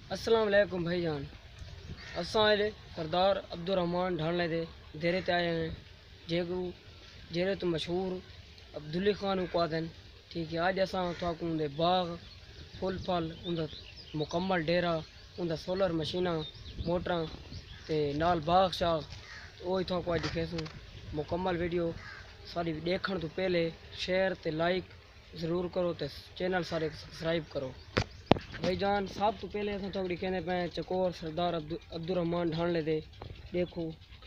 अस्सलाम वालेकुम भाईजान। असां अॼु सरदार अब्दुर्रहमान ढालने दे डेरे ते आए हैं जेको जेरे तो मशहूर अब्दुल्ली खान उपादन। ठीक है, अज असां थाकू उनके बाग फुल फल उनका मुकम्मल डेरा उनका सोलर मशीना मोटर ते नाल बाग शाग वो थाकू अज दिखेसूँ। मुकम्मल वीडियो सारी देखने तो पहले शेयर ते लाइक ज़रूर करो ते चैनल सारे सब्सक्राइब करो। भाईजान सब तो पहले अस थोड़ी कहने पे चकोर सरदार अब्दुर्रहमान ढालने दे देखो।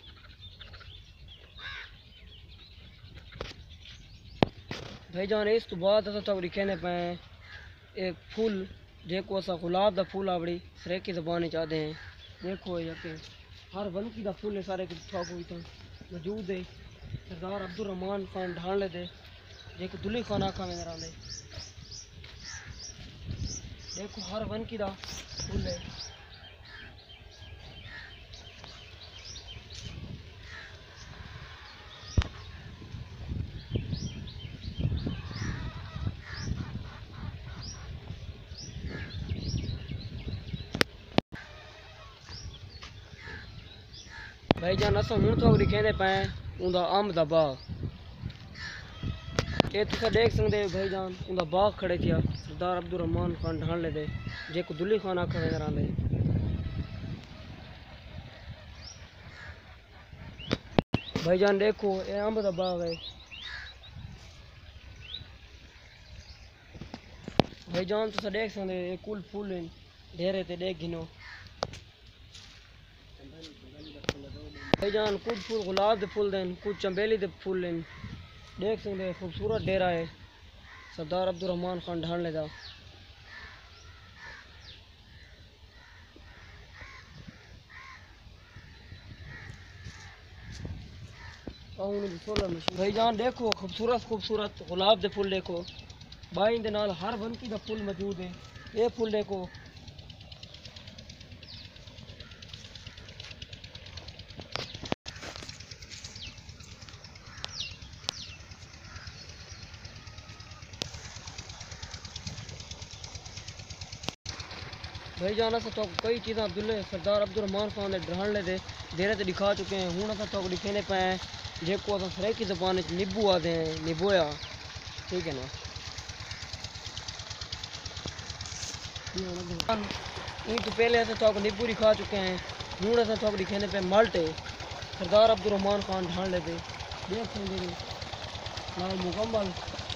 भाईजान इस तो बाद अस थोड़ी कहने पे एक फूल जेको अस गुलाब का फूल आवड़ी सरेकी जबान चाहते हैं। देखो ये हर वनकी का फूल है सारे मौजूद है सरदार अब्दुर्रहमान खान ढालने दे जेको दुल्ली खान आखा में आते। देखो हर वनकी का फूल है। भाईजान अस हूँ थोड़ी कहने पे उनका अंब का बाग ये तुम देख सकते हो। भाईजान उनका बाग खड़े थे सरदार अब्दुर्रहमान खान ढालने दे जेको दुल्ली खान आखा नजर आते। भाईजान देखो ये अंब का बाग है। भाईजान तुम देख सकते हो कुल फूल ढेरे ते देख गिनो। भाईजान कुछ फूल गुलाब के फूल दें कुछ चंबेली के फूल हैं। देख सकते हैं खूबसूरत डेरा है सरदार अब्दुर्रहमान खान ढालने का। भाईजान देखो खूबसूरत खूबसूरत गुलाब के फूल देखो बाई दे नाल हर वनकी का फूल मौजूद है। ये फूल देखो भाईजान अस तो कई चीज़ा सरदार अब्दुर्रहमान खान ढालने दे डेरे ते दिखा चुके हैं। हूँ अस तो दिखेने पे हैं जेको अस सरेकी जबान नींबू आते हैं निबोया। ठीक है ना, तो पहले अस तो नींबू दिखा चुके हैं। हूँ अस तो दिखेने पे माल्टे सरदार अब्दुर्रहमान खान ढालने दे देख सकते नाल मुकम्मल।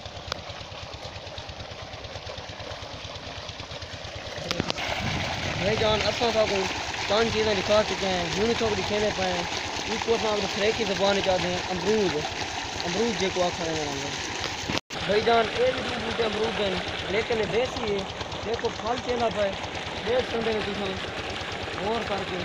भाईजान असा को पांच चीज़ें दिखा चुके हैं। हूँ तो दिखेने पे इसको अस सरेकी जबान चाहते हैं अमरूद अमरूद जो आखा रहे। भाईजान ये भी दो बूटे अमरूद हैं लेकिन देसी है। देखो फल चेंदा पे देख सकते हो तुम गौर करके।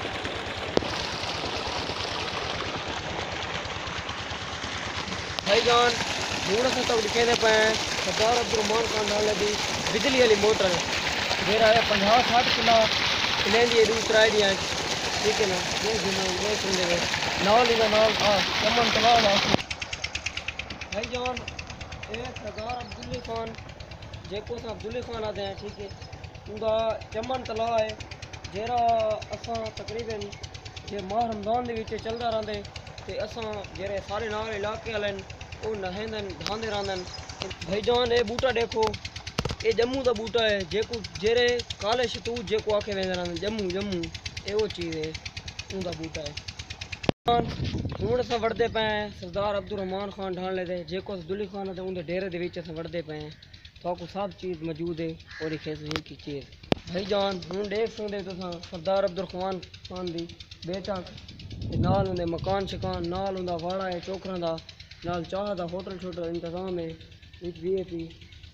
भाईजान हूँ अस तो दिखेने पे सरदार अब्दुर्रहमान खान ढालने की बिजली वाली मोटर जेरा है 50-60 किला लेंदी है दूसरा दिया। ठीक है ना, देख सुनते नाल इनका नाल चमन तलाब भाईजान ये सरदार अब्दुल्ली खान जेको अब्दुल्ली खान आते हैं। ठीक है, उनका चमन तलाब है जेरा असा तकरीबन जे माह रमजान के चलता रहते तो असा जेरे सारे नाल इलाके वाले वो नहेंदन ढांदे रहंदन। भाईजान ये बूटा देखो ये जम्मू का बूटा है जेको जेरे काले शतूत जेको आखे वेंदे रहंदन जम्मू जम्मू ये वो चीज़ है उनका बूटा है। हूँ अस वड़ते पे हैं सरदार अब्दुर्रहमान खान ढालने दे जेको दुल्ली खान है उनके डेरे के विच अस वड़ते पे हैं तो सब चीज़ मौजूद है और एक चीज़। भाईजान हूँ देख सकते तुम सरदार अब्दुर्रहमान खान की बेटा नाल उनके मकान शकान नाल उनका वाड़ा है चौकरा का नाल चाह का होटल शोटल इंतजाम है विच VIP।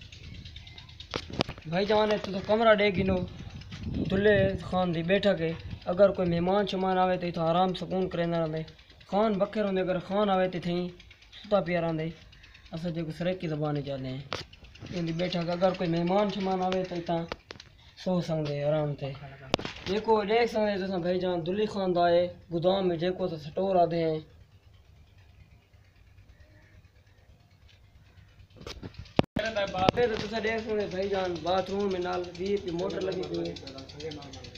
भाईजान तो कमरा दे गिनो दुल्ले खान की बैठक है। अगर कोई मेहमान शमान आवे तो इतना आराम सुकून करेंदा रहंदे। खान बखे रहंदे अगर खान आवे तो थी सुता पिया रहंदे। अस जो सरेकी जबान चाहते हैं इनकी बैठक अगर कोई मेहमान शमान आवे तो इतना सो सकते आराम से। देखो देख सकते तुम भाईजान दुल्ली खान का है गोदाम में जेको स्टोर आते हैं। तुम देख सकते भाईजान बाथरूम में नाल VIP मोटर लगी हुई है।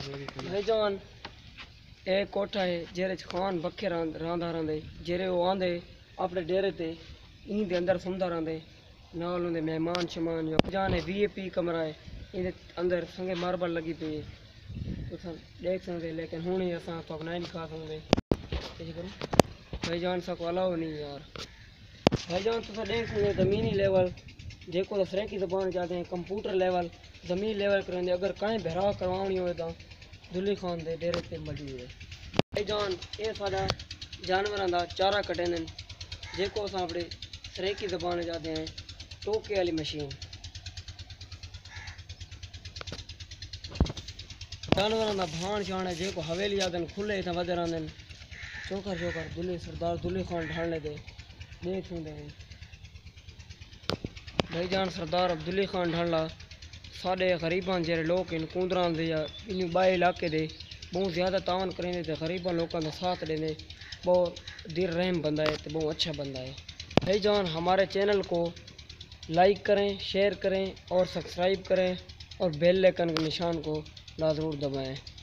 भाईजान ए कोठा है जेरे खान बखे रांदा रहंदे जेरे वो आंदे अपने डेरे ते इन दे अंदर सुंदा रहंदे नाल उंदे मेहमान शमान जो जाने वीआईपी कमरा है इन अंदर संगे मार्बल लगी पई है तुम देख सकते लेकिन हुण ही असां तो नहीं खा सकते भाईजान सा को अलाउ नहीं यार भाईजान तुम देख सकते ज़मीनी लेवल जेको सरेकी ज़बान चाहते हैं कंप्यूटर लेवल ज़मीन लेवल करेंगे अगर कहीं बहराव करवानी हो तो दुल्ली खान दे डेरे ते मौजूद है भाईजान ये साडा जानवरों का चारा कटेन जेको असां अपने सरेकी ज़बान चाहते हैं टोके वाली मशीन जानवरों का भाण शान है जेको हवेली आदन खुले इतना वधे रहंदे चौकर चौकर दुल्ली सरदार दुल्ली खान ढालने दे देख होंदे हैं भाईजान सरदार अब्दुल्ली खान ढाला साढ़े गरीबान जेरे लोग इन कूंदरां दे या इन बाए इलाके दे बहुत ज़्यादा तावन करेंगे तो गरीबान लोगों का साथ देने बहुत दिल रहम बंदा है तो बहुत अच्छा बंदा है भाईजान हमारे चैनल को लाइक करें शेयर करें और सब्सक्राइब करें और बेल आइकन के निशान को लाजरूर दबाएं।